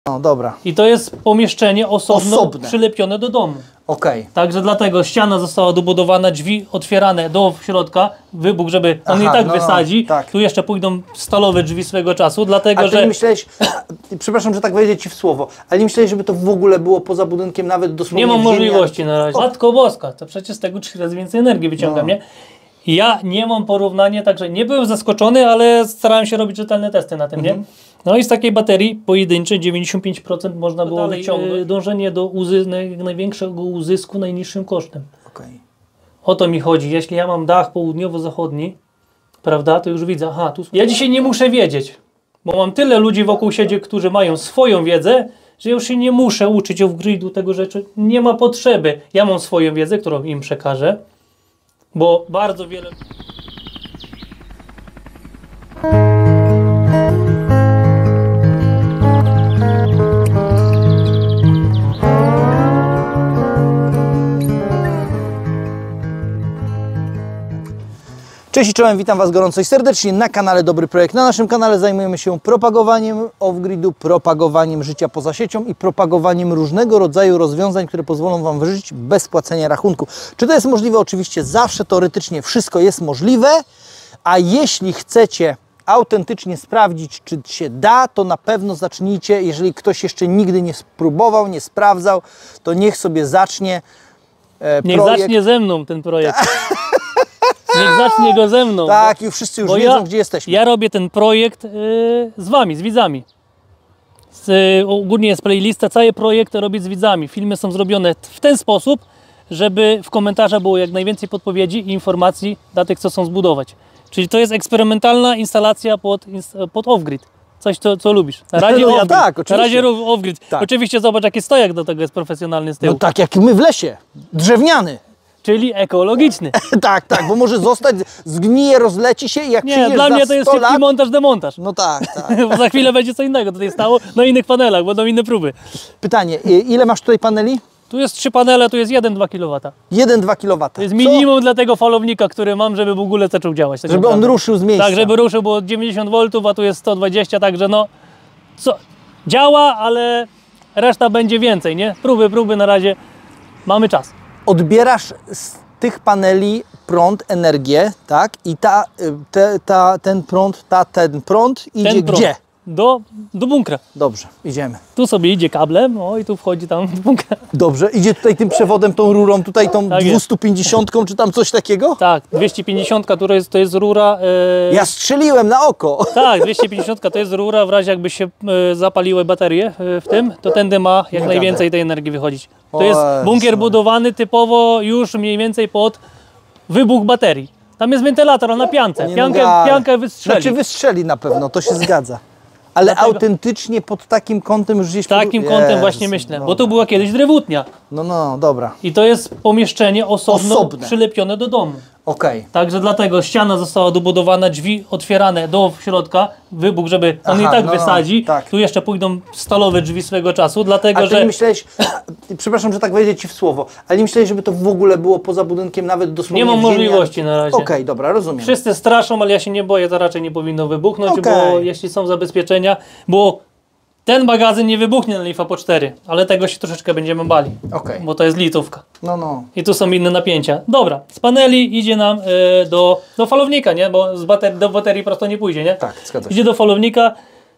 No dobra. I to jest pomieszczenie osobne. Przylepione do domu. Okej. Także dlatego ściana została dobudowana, drzwi otwierane do środka, wybuch, żeby on i tak wysadzi. Tak. Tu jeszcze pójdą stalowe drzwi swego czasu, dlatego A ty że... nie myślałeś, przepraszam, że tak wejdę ci w słowo, ale nie myślałeś, żeby to w ogóle było poza budynkiem, nawet dosłownie Nie mam w ziemi, możliwości na razie. Matko Boska, to przecież z tego 3 razy więcej energii wyciągam, nie? Ja nie mam porównania, także nie byłem zaskoczony, ale starałem się robić rzetelne testy na tym, nie? No i z takiej baterii pojedynczej 95% można było wyciągnąć. Dążenie do największego uzysku najniższym kosztem. O to mi chodzi. Jeśli ja mam dach południowo-zachodni, prawda, to już widzę, aha, tu... Ja dzisiaj nie muszę wiedzieć, bo mam tyle ludzi wokół siebie, którzy mają swoją wiedzę, że już się nie muszę uczyć off-gridu tego rzeczy. Nie ma potrzeby. Ja mam swoją wiedzę, którą im przekażę, bo bardzo wiele... Cześć i czołem, witam Was gorąco i serdecznie na kanale Dobry Projekt. Na naszym kanale zajmujemy się propagowaniem off-gridu, propagowaniem życia poza siecią i propagowaniem różnego rodzaju rozwiązań, które pozwolą Wam wyżyć bez płacenia rachunku. Czy to jest możliwe? Oczywiście zawsze teoretycznie wszystko jest możliwe, a jeśli chcecie autentycznie sprawdzić, czy się da, to na pewno zacznijcie. Jeżeli ktoś jeszcze nigdy nie spróbował, nie sprawdzał, to niech sobie zacznie Niech zacznie ze mną ten projekt. Niech zacznie go ze mną. Tak, i wszyscy już wiedzą, gdzie jesteśmy. Ja robię ten projekt z Wami, z widzami. Ogólnie jest playlista, cały projekt robię z widzami. Filmy są zrobione w ten sposób, żeby w komentarzach było jak najwięcej podpowiedzi i informacji dla tych, co chcą zbudować. Czyli to jest eksperymentalna instalacja pod off-grid. Coś, co lubisz. Na razie no, tak, oczywiście. Na razie off-grid. Tak. Oczywiście zobacz, jaki stojak do tego jest profesjonalny z tyłu. No tak jak my w lesie. Drewniany. Czyli ekologiczny. Tak, tak, bo może zostać, zgnije, rozleci się i jak Nie, przyjdziesz dla za mnie to jest 100 szybki lat... montaż, demontaż. No tak, tak. Bo za chwilę będzie co innego tutaj stało na innych panelach, będą inne próby. Pytanie, ile masz tutaj paneli? Tu jest 3 panele, tu jest 1,2 kW. 1,2 kW. To jest minimum dla tego falownika, który mam, żeby w ogóle zaczął działać. Tak żeby naprawdę. on ruszył z miejsca. Tak, żeby ruszył, bo 90 V, a tu jest 120, także no... Działa, ale reszta będzie więcej, nie? Próby, na razie mamy czas. Odbierasz z tych paneli prąd, energię, tak? I ten prąd idzie gdzie? Do bunkra. Dobrze, idziemy. Tu sobie idzie kablem, o i tu wchodzi tam do bunkra. Dobrze, idzie tutaj tym przewodem, tą rurą, tutaj tą tak 250 czy tam coś takiego? Tak, 250 to jest rura... Ja strzeliłem na oko. Tak, 250 to jest rura, w razie jakby się zapaliły baterie w tym, to tędy ma jak najwięcej tej energii wychodzić. To jest bunkier budowany typowo już mniej więcej pod wybuch baterii. Tam jest wentylator na piance, piankę wystrzeli. Znaczy wystrzeli na pewno, to się zgadza. Ale dlatego... autentycznie pod takim kątem już gdzieś... Takim kątem właśnie myślę, bo tu była kiedyś drewutnia. No, dobra. I to jest pomieszczenie osobne. Przylepione do domu. Okej. Także dlatego ściana została dobudowana, drzwi otwierane do środka, wybuch, żeby on i tak wysadzi. Tak. Tu jeszcze pójdą stalowe drzwi swego czasu, dlatego że... nie myślałeś, przepraszam, że tak wejdę ci w słowo, ale nie myślałeś, żeby to w ogóle było poza budynkiem, nawet dosłownie nie mam możliwości na razie. Okej, dobra, rozumiem. Wszyscy straszą, ale ja się nie boję, to raczej nie powinno wybuchnąć, bo jeśli są zabezpieczenia, bo ten magazyn nie wybuchnie na Leafa po 4, ale tego się troszeczkę będziemy bali, bo to jest litówka. No. I tu są inne napięcia. Dobra, z paneli idzie nam do falownika, nie? Bo do baterii prosto nie pójdzie, nie? Tak, zgadza się. Idzie do falownika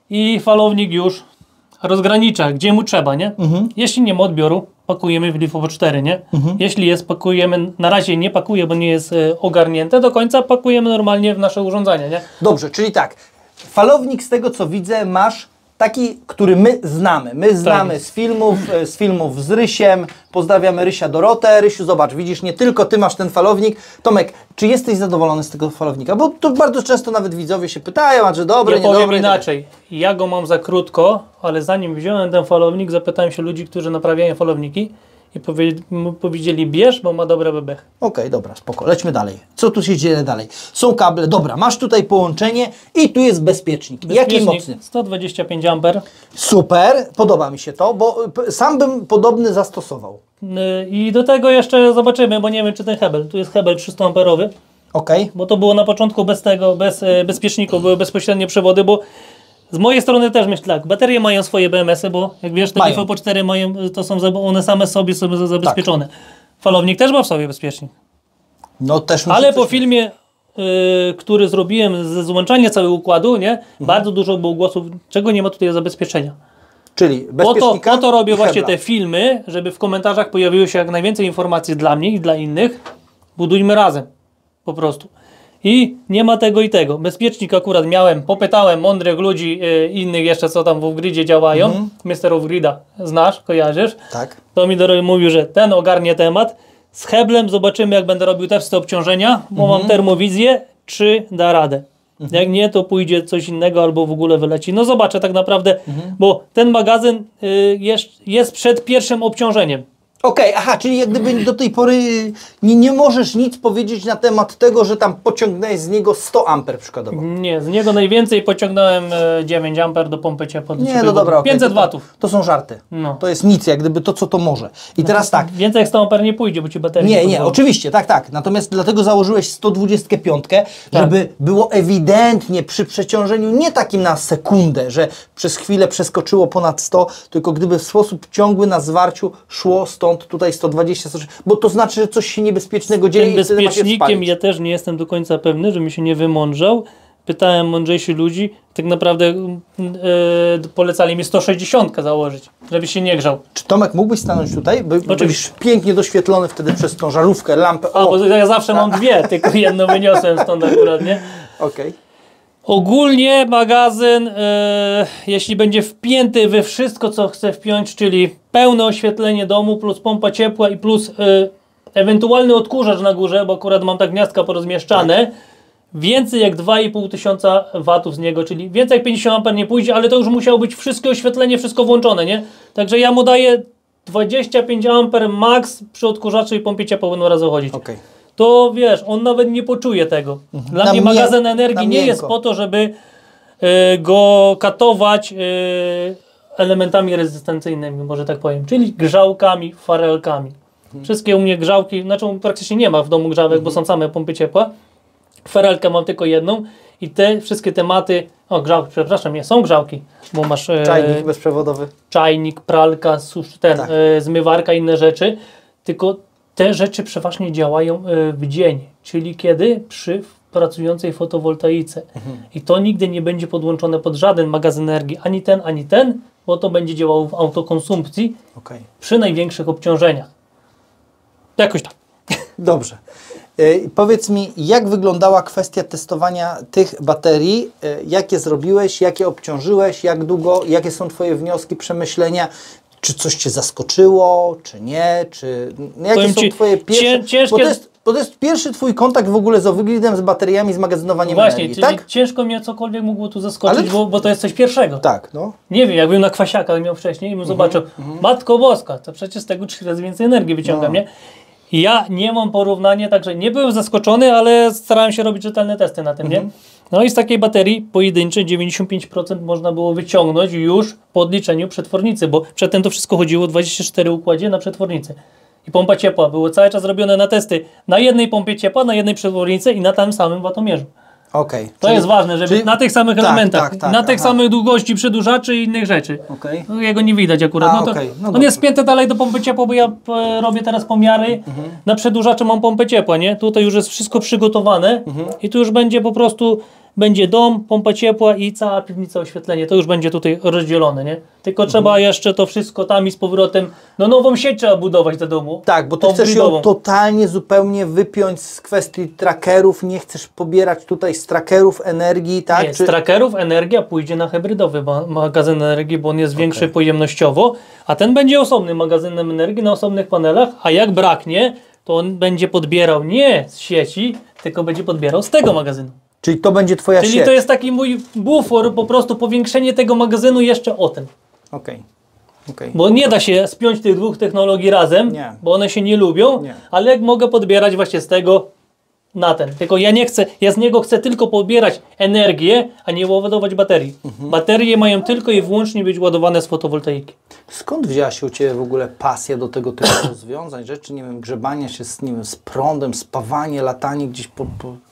i falownik już rozgranicza, gdzie mu trzeba, nie? Jeśli nie ma odbioru, pakujemy w Leafa po 4, nie? Jeśli jest, pakujemy, na razie nie pakuję, bo nie jest ogarnięte do końca, pakujemy normalnie w nasze urządzenie, nie? Dobrze, czyli tak, falownik z tego co widzę masz taki, który my znamy. My znamy z filmów z Rysiem. Pozdrawiamy Rysia Dorotę. Rysiu, zobacz, widzisz, nie tylko ty masz ten falownik. Tomek, czy jesteś zadowolony z tego falownika? Bo to bardzo często nawet widzowie się pytają, a czy dobry, ja niedobry. Powiem inaczej. Ja go mam za krótko, ale zanim wziąłem ten falownik, zapytałem się ludzi, którzy naprawiają falowniki i powiedzieli, bierz, bo ma dobre bebechy. Okej, dobra, spoko. Lećmy dalej. Co tu się dzieje dalej? Są kable. Dobra, masz tutaj połączenie i tu jest bezpiecznik. Jaki mocny? 125 A. Super, podoba mi się to, bo sam bym podobny zastosował. I do tego jeszcze zobaczymy, bo nie wiem, czy ten hebel. Tu jest hebel 300 amperowy. Okej. Bo to było na początku bez bezpieczników, były bezpośrednie przewody, bo z mojej strony też myślę tak, baterie mają swoje BMS-y, bo jak wiesz, te Mają. LiFePO4 mają, to są one same sobie są zabezpieczone. Falownik też ma w sobie bezpiecznik. No też musi Ale coś po mieć. filmie, który zrobiłem ze złączania całego układu, nie, bardzo dużo było głosów, czego nie ma tutaj zabezpieczenia. Czyli Po bezpiecznika to robię i właśnie hebla. te filmy, żeby w komentarzach pojawiło się jak najwięcej informacji dla mnie i dla innych. Budujmy razem. Po prostu. I nie ma tego i tego. Bezpiecznik akurat miałem, popytałem mądrych ludzi innych jeszcze, co tam w Off-Gridzie działają. Mr. Off-Grida znasz, kojarzysz? Tak. To mi mówił, że ten ogarnie temat. Z heblem zobaczymy, jak będę robił testy obciążenia, bo mam termowizję, czy da radę. Jak nie, to pójdzie coś innego albo w ogóle wyleci. No zobaczę tak naprawdę, bo ten magazyn jest przed pierwszym obciążeniem. Okej, aha, czyli jak gdyby do tej pory nie możesz nic powiedzieć na temat tego, że tam pociągnąłeś z niego 100 amper przykładowo. Nie, z niego najwięcej pociągnąłem 9 amper do pompy ciepła. Do Nie, ciepłej no dobra, wody. okej, 500 to- watów. To są żarty. No. To jest nic, jak gdyby to, co to może. I teraz tak, Więcej jak 100 amper nie pójdzie, bo ci bateria nie, pozwoli. oczywiście, tak. Natomiast dlatego założyłeś 125, żeby było ewidentnie przy przeciążeniu nie takim na sekundę, że przez chwilę przeskoczyło ponad 100, tylko gdyby w sposób ciągły na zwarciu szło stąd tutaj 120, 130, bo to znaczy, że coś się niebezpiecznego dzieje Tym i wtedy ma się bezpiecznikiem spalić. ja też nie jestem do końca pewny, że mi się nie wymądrzał. Pytałem mądrzejszych ludzi, tak naprawdę polecali mi 160 założyć, żeby się nie grzał. Czy Tomek mógłbyś stanąć tutaj? Byś pięknie doświetlony wtedy przez tą żarówkę, lampę. A, bo ja zawsze mam dwie, tylko jedno wyniosłem stąd akurat, nie? Okej. Ogólnie magazyn, jeśli będzie wpięty we wszystko, co chcę wpiąć, czyli pełne oświetlenie domu, plus pompa ciepła i plus ewentualny odkurzacz na górze, bo akurat mam tak gniazdka porozmieszczane, więcej jak 2500 watów z niego, czyli więcej jak 50 amper nie pójdzie, ale to już musiało być wszystkie oświetlenie, wszystko włączone, nie? Także ja mu daję 25 amper max przy odkurzaczu i pompie ciepła będą razem chodzić. Okej. To wiesz, on nawet nie poczuje tego. Dla Na mnie mnie- magazyn na energii nie jest miękko. po to, żeby go katować elementami rezystencyjnymi, może tak powiem, czyli grzałkami, farelkami. Wszystkie u mnie grzałki, znaczy praktycznie nie ma w domu grzałek, bo są same pompy ciepła. Farelkę mam tylko jedną i te wszystkie tematy, grzałki, przepraszam, nie, są grzałki, bo masz Czajnik bezprzewodowy. czajnik, pralka, Tak. zmywarka, inne rzeczy, tylko te rzeczy przeważnie działają w dzień, czyli kiedy? Przy pracującej fotowoltaice. I to nigdy nie będzie podłączone pod żaden magazyn energii, ani ten, bo to będzie działało w autokonsumpcji Okej. przy największych obciążeniach. Jakoś tak. Dobrze. Powiedz mi, jak wyglądała kwestia testowania tych baterii? Jakie zrobiłeś, jakie obciążyłeś, jak długo, jakie są Twoje wnioski, przemyślenia? Czy coś Cię zaskoczyło, czy nie? Czy jakie Powiem są ci, Twoje pierwsze... ciężkie- Bo to jest pierwszy Twój kontakt w ogóle z Off-Gridem, z bateriami, z magazynowaniem Właśnie, energii, czyli tak? ciężko mnie cokolwiek mogło tu zaskoczyć, Ale- bo to jest coś pierwszego. Tak, no. Nie wiem, jakbym na kwasiaka miał wcześniej i bym zobaczył, Matko Boska, to przecież z tego 3 razy więcej energii wyciągam, No. nie? I ja nie mam porównania, także nie byłem zaskoczony, ale starałem się robić rzetelne testy na tym, nie? No i z takiej baterii pojedynczej 95% można było wyciągnąć już po odliczeniu przetwornicy, bo przedtem to wszystko chodziło 24 układzie na przetwornicy. I pompa ciepła, było cały czas robione na testy na jednej pompie ciepła, na jednej przetwornicy i na tym samym watomierzu. Okej. To jest ważne, żeby na tych samych tak, elementach, tak, na tych aha. samych długości przedłużaczy i innych rzeczy. Okej. No, jego nie widać akurat. A, No to, okej, no on dobrze. jest spięty dalej do pompy ciepła, bo ja robię teraz pomiary. Na przedłużaczu mam pompę ciepła, nie? Tutaj już jest wszystko przygotowane i tu już będzie po prostu będzie dom, pompa ciepła i cała piwnica oświetlenie. To już będzie tutaj rozdzielone, nie? Tylko trzeba jeszcze to wszystko tam i z powrotem, no nową sieć trzeba budować do domu. Tak, bo Ty chcesz ją Off-gridową. totalnie, zupełnie wypiąć z kwestii trackerów, nie chcesz pobierać tutaj z trackerów energii, tak? Nie, z trackerów energia pójdzie na hybrydowy magazyn energii, bo on jest większy pojemnościowo, a ten będzie osobnym magazynem energii na osobnych panelach, a jak braknie, to on będzie podbierał nie z sieci, tylko będzie podbierał z tego magazynu. Czyli to będzie Twoja Czyli sieć. to jest taki mój bufor, po prostu powiększenie tego magazynu jeszcze o ten. Okej. Okej. Bo nie da się spiąć tych dwóch technologii razem, Nie. bo one się nie lubią, Nie. ale jak mogę podbierać właśnie z tego na ten. Tylko ja nie chcę, ja z niego chcę tylko pobierać energię, a nie ładować baterii. Baterie mają tylko i wyłącznie być ładowane z fotowoltaiki. Skąd wzięła się u Ciebie w ogóle pasja do tego typu rozwiązań, rzeczy, nie wiem, grzebania się z, nie wiem, z prądem, spawanie, latanie gdzieś po...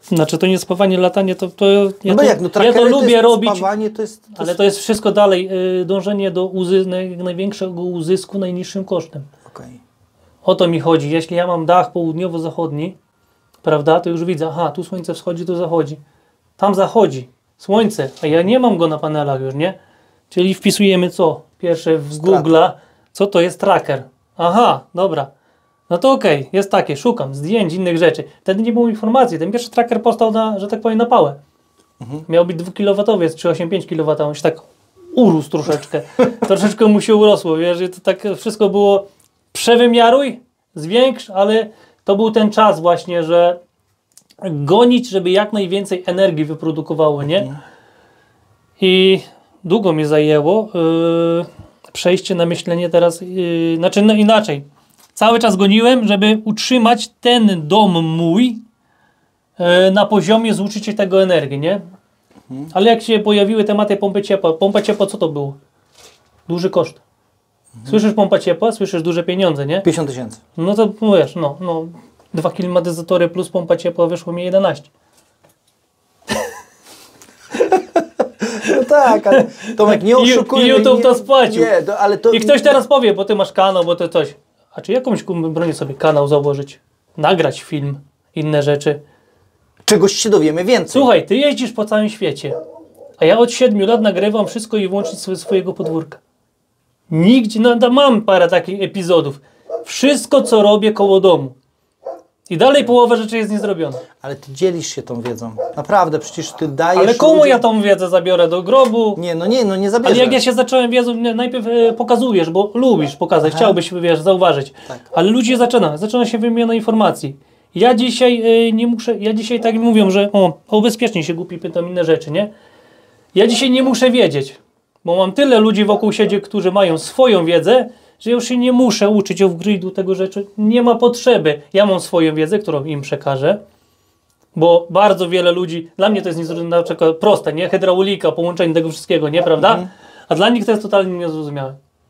Znaczy to nie spawanie, latanie, to ja, No bo jak, no ja to trackery lubię jest robić, spawanie, to jest... ale to jest wszystko dalej dążenie do największego uzysku najniższym kosztem. Okej. O to mi chodzi. Jeśli ja mam dach południowo-zachodni, prawda, to już widzę, aha, tu słońce wschodzi, tu zachodzi. Tam zachodzi słońce, a ja nie mam go na panelach już, nie? Czyli wpisujemy co? Pierwsze w Google'a, co to jest tracker. Aha, dobra. No to okej, jest takie, szukam zdjęć, innych rzeczy. Wtedy nie było informacji. Ten pierwszy tracker powstał na, że tak powiem, na pałę. Miał być 2-kilowotowiec, 3,85 kW, on się tak urósł troszeczkę. Troszeczkę mu się urosło, wiesz, i to tak wszystko było przewymiaruj, zwiększ, ale to był ten czas właśnie, że gonić, żeby jak najwięcej energii wyprodukowało, nie? I długo mi zajęło przejście na myślenie teraz, znaczy no inaczej. Cały czas goniłem, żeby utrzymać ten dom mój na poziomie zużycia tego energii, nie? Ale jak się pojawiły tematy pompa ciepła, co to było? Duży koszt. Słyszysz pompa ciepła, słyszysz duże pieniądze, nie? 50 000. No to wiesz, no 2 klimatyzatory plus pompa ciepła wyszło mi 11. No tak, ale Tomek, nie oszukujmy. I YouTube to spłacił. Nie, ale to... I ktoś teraz powie, bo ty masz kanał, bo to coś. A czy jakąś bronię sobie kanał założyć? Nagrać film, inne rzeczy. Czegoś się dowiemy więcej. Słuchaj, ty jeździsz po całym świecie, a ja od 7 lat nagrywam wszystko i wyłącznie swojego podwórka. Nigdzie, no mam parę takich epizodów. Wszystko, co robię koło domu. I dalej połowa rzeczy jest niezrobiona. Ale ty dzielisz się tą wiedzą. Naprawdę, przecież ty dajesz... Ale komu ludziom... ja tą wiedzę zabiorę do grobu? Nie zabierzesz. Ale jak ja się zacząłem wiedzą, najpierw pokazujesz, bo lubisz pokazać, chciałbyś, wiesz, zauważyć. Tak. Ale ludzie zaczyna się wymiana informacji. Ja dzisiaj nie muszę, ja dzisiaj tak mówią, że ubezpieczniej się głupi, pytam inne rzeczy, nie? Ja dzisiaj nie muszę wiedzieć, bo mam tyle ludzi wokół siebie, którzy mają swoją wiedzę, że już się nie muszę uczyć off-gridu tego rzeczy. Nie ma potrzeby. Ja mam swoją wiedzę, którą im przekażę, bo bardzo wiele ludzi, dla mnie to jest na przykład proste, nie? Hydraulika, połączenie tego wszystkiego, nie? Prawda? A dla nich to jest totalnie niezrozumiałe.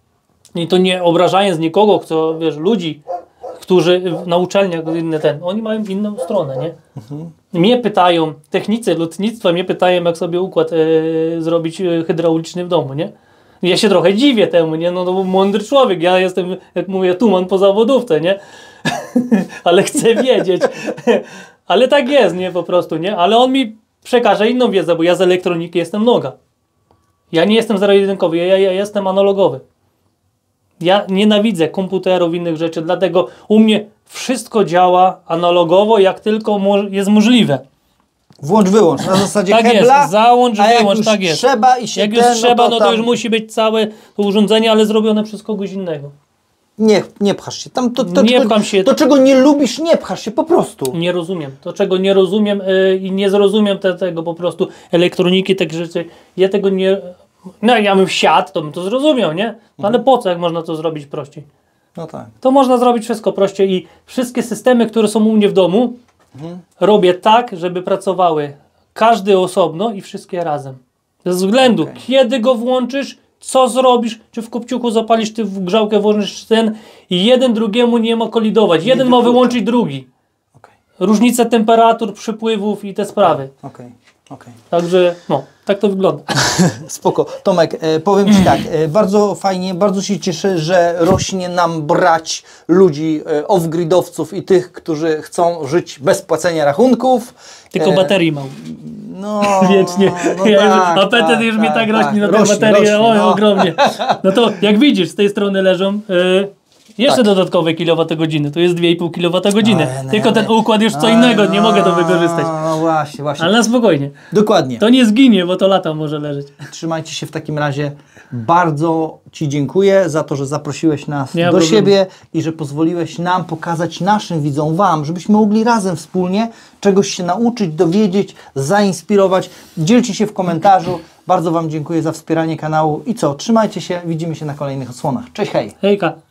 I to nie obrażając nikogo, kto, wiesz, ludzi, którzy na uczelniach, oni mają inną stronę, nie? Mnie pytają, technicy lotnictwa mnie pytają, jak sobie układ zrobić hydrauliczny w domu, nie? Ja się trochę dziwię temu, nie? No to był mądry człowiek, ja jestem, jak mówię, tuman po zawodówce, nie? Ale chcę wiedzieć. Ale tak jest, nie? Po prostu, nie? Ale on mi przekaże inną wiedzę, bo ja z elektroniki jestem noga. Ja nie jestem zero-jedynkowy, ja jestem analogowy. Ja nienawidzę komputerów, innych rzeczy, dlatego u mnie wszystko działa analogowo, jak tylko jest możliwe. Włącz, wyłącz, na zasadzie tak hebla, jest, załącz, a jak wyłącz, już tak jest. trzeba i się jak już trzeba, no to już musi być całe to urządzenie, ale zrobione przez kogoś innego. Nie pchasz się. Tam nie pcham się. To, czego nie lubisz, nie pchasz się po prostu. Nie rozumiem. To, czego nie rozumiem i nie zrozumiem tego po prostu elektroniki, tych rzeczy. Ja tego nie... No ja bym wsiadł, to bym to zrozumiał, nie? No, ale po co, jak można to zrobić prościej? No tak. To można zrobić wszystko prościej i wszystkie systemy, które są u mnie w domu, robię tak, żeby pracowały każdy osobno i wszystkie razem. Ze względu, kiedy go włączysz, co zrobisz, czy w kopciuchu zapalisz, ty w grzałkę włożysz ten i jeden drugiemu nie ma kolidować. Jeden ma wyłączyć drugi. Różnice temperatur, przypływów i te sprawy. Także, no, tak to wygląda. Spoko. Tomek, powiem Ci tak, bardzo fajnie, bardzo się cieszę, że rośnie nam brać ludzi, off-gridowców i tych, którzy chcą żyć bez płacenia rachunków. Tylko baterii mam. No, wiecznie. No ja tak, już, już mi tak rośnie na te baterie, ogromnie. No to jak widzisz, z tej strony leżą jeszcze dodatkowe kilowatogodziny, to jest 2,5 kWh. Tylko ten układ już co innego, nie mogę to wykorzystać. No właśnie. Ale na spokojnie. Dokładnie. To nie zginie, bo to lata może leżeć. Trzymajcie się w takim razie. Bardzo Ci dziękuję za to, że zaprosiłeś nas do problemu. siebie i że pozwoliłeś nam pokazać naszym widzom, Wam, żebyśmy mogli razem wspólnie czegoś się nauczyć, dowiedzieć, zainspirować. Dzielcie się w komentarzu. Bardzo Wam dziękuję za wspieranie kanału i co? Trzymajcie się, widzimy się na kolejnych odsłonach. Cześć, hej! Hejka!